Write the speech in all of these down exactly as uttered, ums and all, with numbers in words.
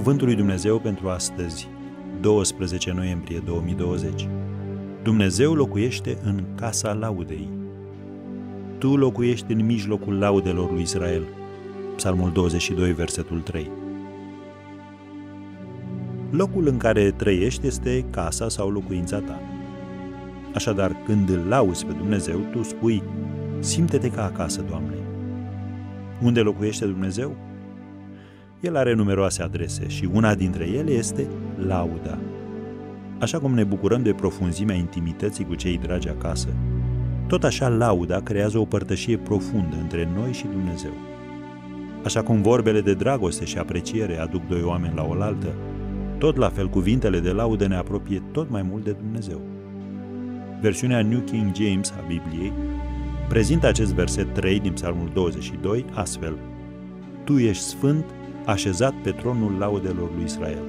Cuvântul lui Dumnezeu pentru astăzi, douăsprezece noiembrie două mii douăzeci. Dumnezeu locuiește în casa laudei. Tu locuiești în mijlocul laudelor lui Israel. Psalmul douăzeci și doi, versetul trei. Locul în care trăiești este casa sau locuința ta. Așadar, când îl lauzi pe Dumnezeu, tu spui: simte-te ca acasă, Doamne. Unde locuiește Dumnezeu? El are numeroase adrese și una dintre ele este lauda. Așa cum ne bucurăm de profunzimea intimității cu cei dragi acasă, tot așa lauda creează o părtășie profundă între noi și Dumnezeu. Așa cum vorbele de dragoste și apreciere aduc doi oameni la oaltă, tot la fel cuvintele de laudă ne apropie tot mai mult de Dumnezeu. Versiunea New King James a Bibliei prezintă acest verset trei din Psalmul douăzeci și doi astfel: Tu ești sfânt, așezat pe tronul laudelor lui Israel.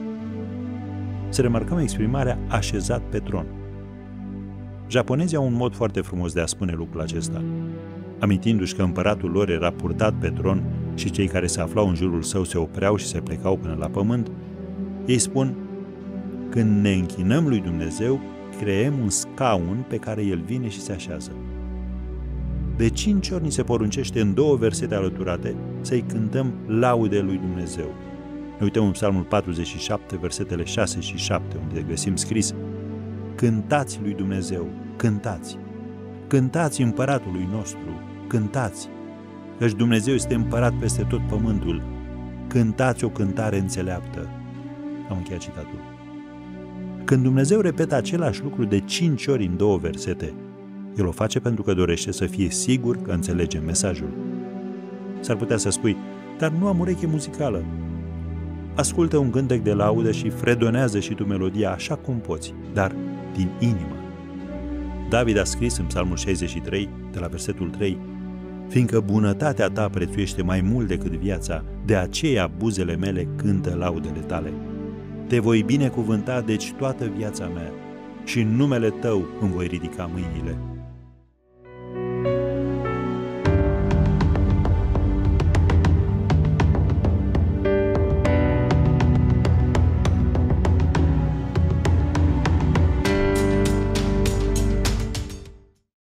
Să remarcăm exprimarea așezat pe tron. Japonezii au un mod foarte frumos de a spune lucrul acesta. Amintindu-și că împăratul lor era purtat pe tron și cei care se aflau în jurul său se opreau și se plecau până la pământ, ei spun: când ne închinăm lui Dumnezeu, creăm un scaun pe care El vine și se așează. De cinci ori ni se poruncește în două versete alăturate să-i cântăm laude lui Dumnezeu. Ne uităm în Psalmul patruzeci și șapte, versetele șase și șapte, unde găsim scris: Cântați lui Dumnezeu, cântați! Cântați împăratului nostru, cântați! Căci Dumnezeu este împărat peste tot pământul. Cântați o cântare înțeleaptă. Am încheiat citatul. Când Dumnezeu repetă același lucru de cinci ori în două versete, El o face pentru că dorește să fie sigur că înțelegem mesajul. S-ar putea să spui: dar nu am ureche muzicală. Ascultă un cântec de laudă și fredonează și tu melodia așa cum poți, dar din inimă. David a scris în Psalmul șaizeci și trei, de la versetul trei: Fiindcă bunătatea ta prețuiește mai mult decât viața, de aceea buzele mele cântă laudele tale. Te voi binecuvânta deci toată viața mea și în numele tău îmi voi ridica mâinile.